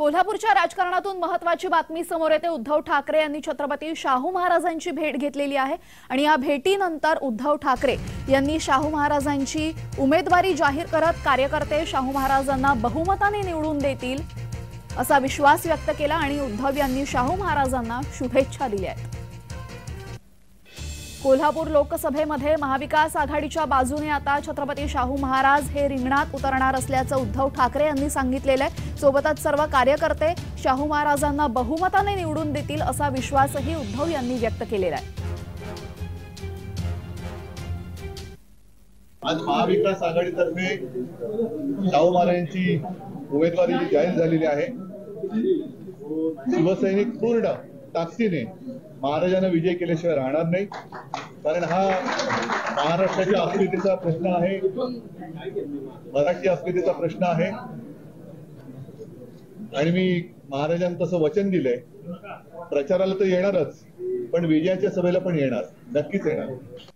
कोल्हापूरच्या राजकारणातून महत्त्वाची बातमी समोर येते। उद्धव ठाकरे यांनी छत्रपती शाहू महाराजांची भेट घेतलेली आहे आणि या भेटीनंतर उद्धव ठाकरे यांनी शाहू महाराजांची उमेदवारी जाहीर करत कार्यकर्ते शाहू महाराजांना बहुमताने निवडून देतील असा विश्वास व्यक्त केला आणि उद्धव यांनी शाहू महाराजांना शुभेच्छा दिल्या आहेत। कोल्हापूर लोकसभेमध्ये महाविकास आघाडीच्या बाजूने आता छत्रपती शाहू महाराज हे रिंगणात उतरणार असल्याचं उद्धव ठाकरे यांनी सांगितलेलं आहे। सोबतच सर्व कार्यकर्ते शाहू महाराजांना बहुमताने निवडून देतील असा विश्वासही उद्धव यांनी व्यक्त केलेला आहे। आज महाविकास आघाडीतर्फे शाहू महाराजांची उमेदवारी जाहीर झालेली आहे। शिवसैनिक पूर्ण ताकदीने महाराजांना विजय केल्याशिवाय राहणार नाही, कारण हा महाराष्ट्राच्या अस्मितेचा प्रश्न आहे, मराठी अस्मितेचा प्रश्न आहे आणि मी महाराजांना तसं वचन दिलंय, प्रचाराला तर येणारच पण विजयाच्या सभेला पण येणार, नक्कीच येणार।